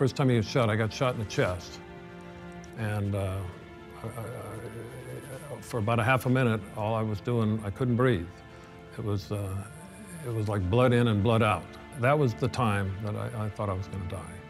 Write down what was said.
First time he was shot, I got shot in the chest. And for about a half a minute, all I was doing, I couldn't breathe. It was like blood in and blood out. That was the time that I thought I was going to die.